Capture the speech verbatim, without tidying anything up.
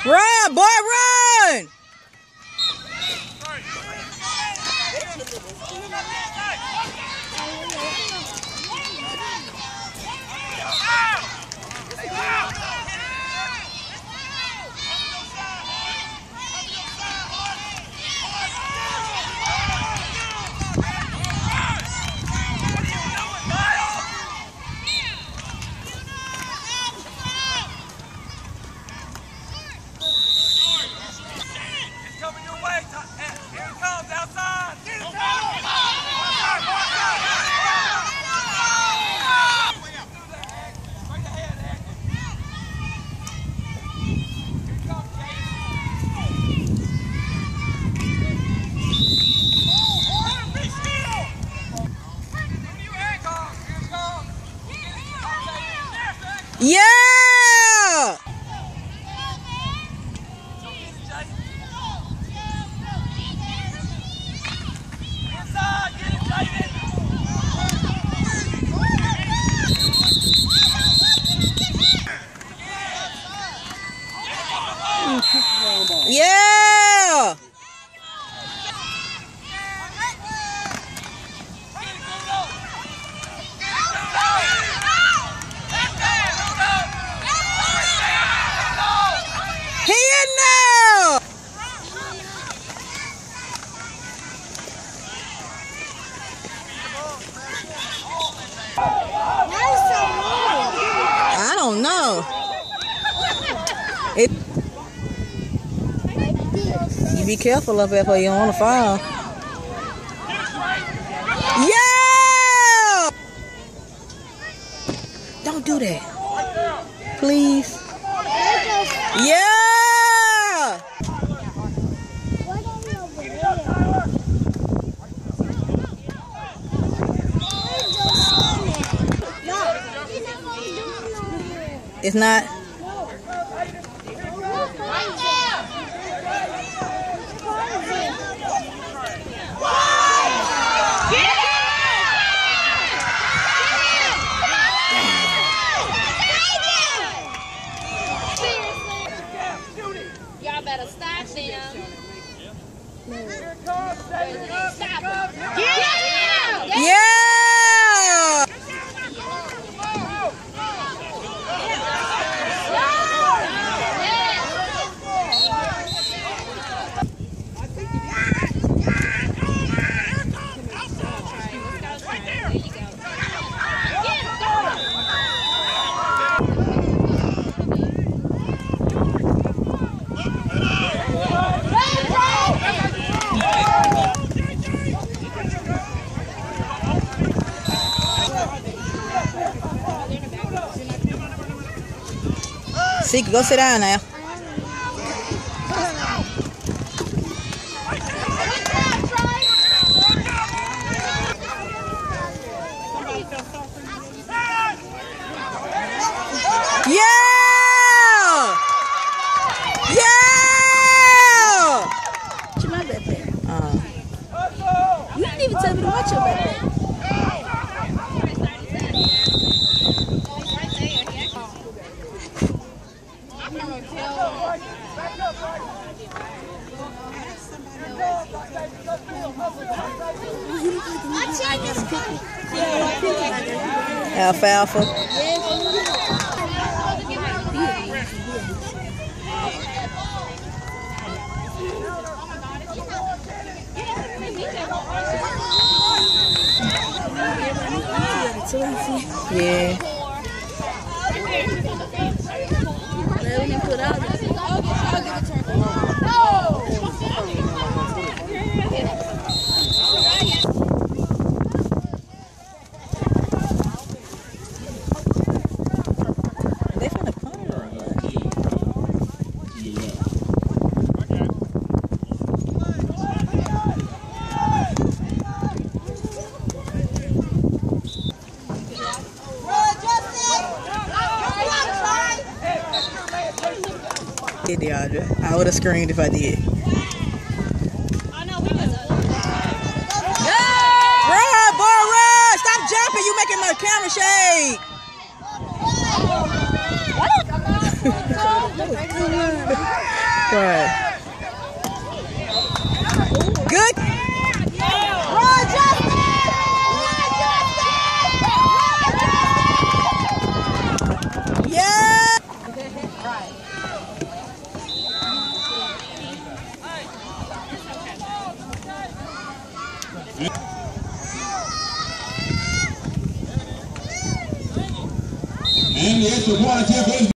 Run, boy, run! Yeah! Yeah! He in there! I don't know. It, you be careful up there for you don't want to fall. Yeah! Don't do that. Please. Yeah! It's not. Y'all better stop them. Stop them. Yeah! Yeah! See, go sit down now. Yeah! Yeah! Watch my back there. Uh. You didn't even tell me to watch your back there. Alfalfa. Yeah. Deandra, I would have screamed if I did. Run, boy, run! Stop jumping! You making my camera shake. Good. Good. Run, Justin! Run, Justin! Yeah! And the extra point attempt is